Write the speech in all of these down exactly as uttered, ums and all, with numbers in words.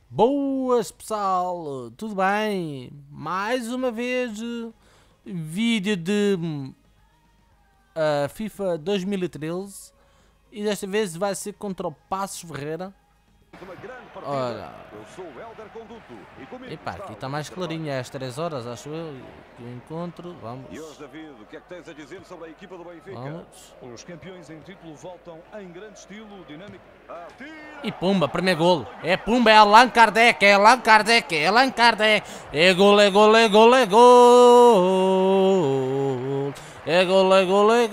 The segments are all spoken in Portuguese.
Boas pessoal, tudo bem? Mais uma vez vídeo de uh, FIFA dois mil e treze e desta vez vai ser contra o Passos Ferreira. Olha, epá, aqui está mais clarinho, é às três horas, acho eu, que eu encontro. Vamos. E hoje, David, o que é que tens a dizer sobre a equipa do Benfica? Vamos. Os campeões em título voltam em grande estilo, dinâmico. E pumba, primeiro golo. É pumba, é Allan Kardec, é Allan Kardec, é Allan Kardec. É gol, é gol, é gol, é gol. É gol, é gol, é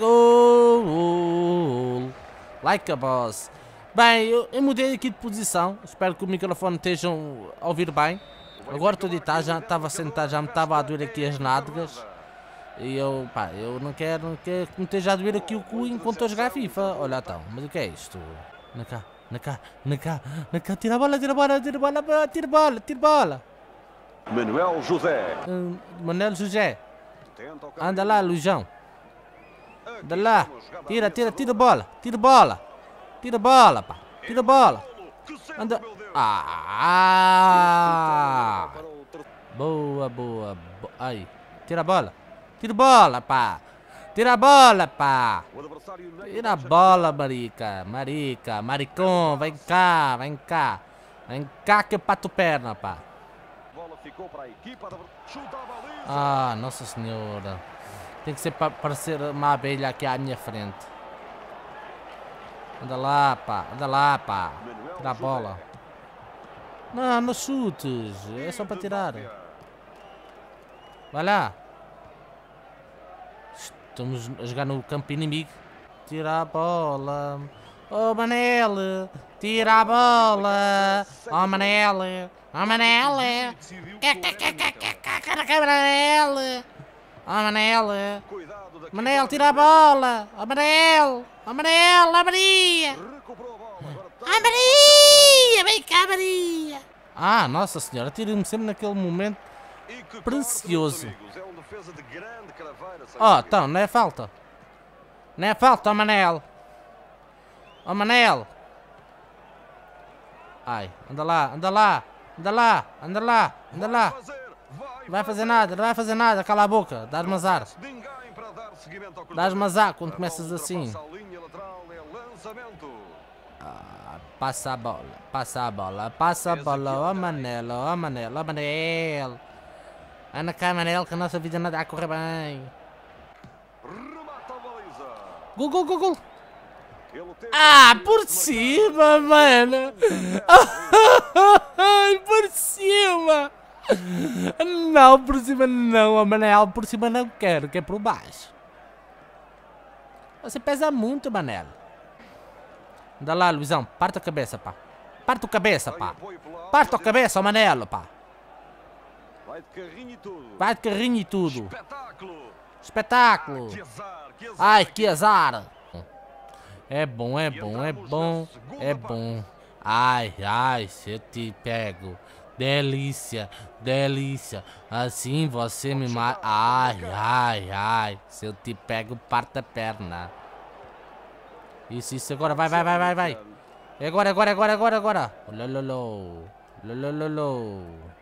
gol. Like a boss. Bem, eu, eu mudei aqui de posição. Espero que o microfone estejam a ouvir bem. Agora estou a editar, já estava sentado, já me estava a doer aqui as nádegas. E eu, pá, eu não quero, não quero que me esteja a doer aqui o cu enquanto eu jogar FIFA. Olha então, mas o que é isto? Na cá, na cá, na cá, na cá, tira a bola, tira a bola, tira a bola, tira a bola, tira a bola. Manuel José. Hum, Manuel José. Anda lá, Luizão. Anda lá. Tira, tira, tira a bola, tira a bola. Tira a bola, pá. Tira a bola. Anda. Ah! Boa, boa. Bo... Aí. Tira a bola. Tira a bola, pá. Tira a bola, pá. Tira a bola, marica. Marica. Maricão. Vem cá, vem cá. Vem cá que eu pato perna, pá. Ah, Nossa Senhora. Tem que ser para parecer uma abelha aqui à minha frente. Anda lá, pá. Anda lá, pá. Tira a bola. Não, não chutes. É só para tirar. Vai lá. Estamos a jogar no campo inimigo. Tira a bola. Oh, Manel. Tira a bola. Oh, Manel. Oh, Manel. Manel. Oh, Manel. Manel, tira a bola. Oh, Manel. Oh, Manel. Oh, Maria. Oh, Maria. Vem cá, Maria. Ah, Nossa Senhora. Tira-me sempre naquele momento precioso. Oh, então, não é falta. Não é falta, oh, Manel. Oh, Manel. Ai, anda lá, anda lá. Anda lá, anda lá, anda lá. Não vai fazer nada, não vai fazer nada. Cala a boca, dás-me azar. Dás-me azar quando começas assim. Ah, passa a bola, passa a bola, passa a bola. Oh, Manel, oh, Manel, oh, Manel. Anda cá, Manel, que a nossa vida não está a correr bem. Gol, gol, gol, gol. Ah, por cima, mano. Ai, por cima. Não, por cima não, Manel. Por cima não quero, que é por baixo. Você pesa muito, Manel. Anda lá, Luizão. Parte a cabeça, pá. Parte a cabeça, pá. Parte a cabeça, Manel, pá. Vai de carrinho e tudo. Vai de carrinho e tudo. Espetáculo. Espetáculo. Que azar, que azar. Ai, que azar. É bom, é bom, é bom, é bom. Ai, ai, se eu te pego. Delícia, delícia. Assim você me mata. Ai, ai, ai. Se eu te pego, parta a perna. Isso, isso, agora vai, vai, vai, vai, vai. Agora, agora, agora, agora, agora. Lololô. Lololô.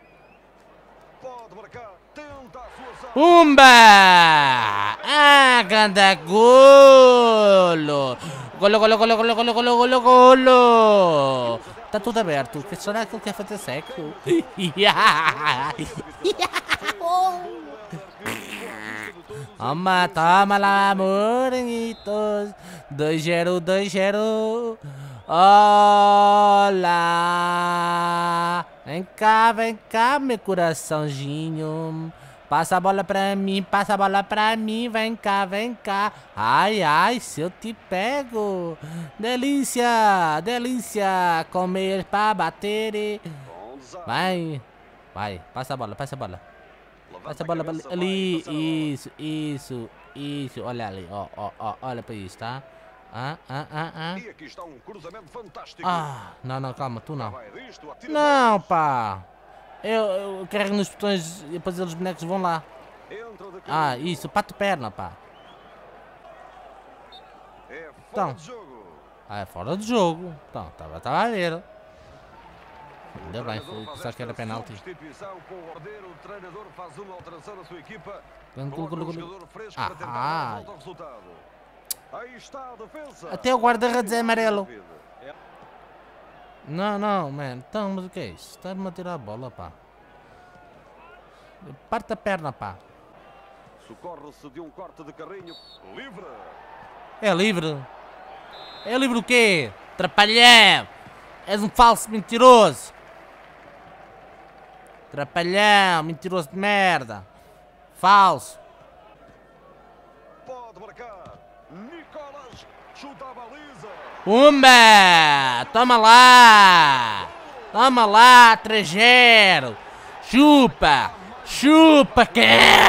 Pumba! Ah, ganda golo! Golo, golo, golo, golo, golo, golo, golo, golo! Tá tudo aberto. Que será que ele quer fazer sexo? Toma, toma lá, amoritos. dois zero, dois zero. Olá! Vem cá, vem cá, meu coraçãozinho. Passa a bola pra mim, passa a bola pra mim. Vem cá, vem cá. Ai, ai, se eu te pego. Delícia, delícia. Comer pra bater. Vai, vai, passa a bola, passa a bola. Passa a bola ali. Isso, isso, isso. Olha ali, ó, ó, ó. Olha pra isso, tá? Ah, ah, ah, ah. E aqui está um cruzamento fantástico. Ah, não, não, calma, tu não. Não, pá. Eu, eu carrego nos botões e depois eles bonecos vão lá. Ah, isso, pato perna, pá. Então. Ah, é fora de jogo. Então, estava a ver. Ainda bem, foi pensar que era penalti. Substituição com o ordeiro, o treinador faz uma alteração na sua equipa. Gol, gol, Coloca gol, um gol. jogador fresco Ah, para tentar ah. dar a volta ao resultado. Aí está a defesa. Até o guarda-redes é amarelo. Não, não, man. Então, mas o que é isso? Está-me a tirar a bola, pá. Parte a perna, pá. Socorre-se de um corte de carrinho. Livre. É livre. É livre o quê? Trapalhão. És um falso mentiroso. Trapalhão, mentiroso de merda. Falso. Pode marcar. Nicolas chuta a baliza. Pumba! Toma lá! Toma lá, três zero! Chupa! Chupa, que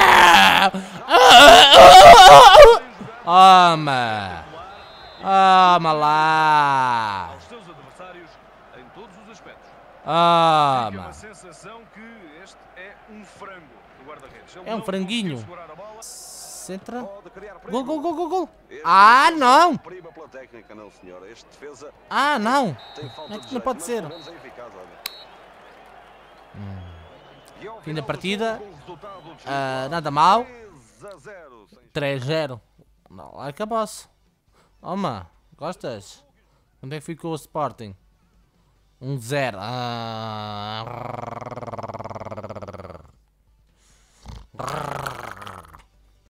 Toma! Toma lá! Aos seus adversários em todos os aspectos. Fica Toma! uma sensação que este é um frango do guarda-redes. Ele É um não franguinho. conseguiu segurar a bola. Centra. Pode criar perigo. Gol, gol, gol, gol, gol! Este Ah, defesa não! Prima pela técnica, não, senhora. Este defesa Ah, não! tem falta É de que não jeito, pode mas ser. pelo menos é eficaz, olha. E ao Fim final da do partida. jogo, com o resultado Ah, desigual, nada mal. três a zero, sem três zero. Não, acabou-se. Toma, gostas? Onde é que ficou o Sporting? um zero. Ah.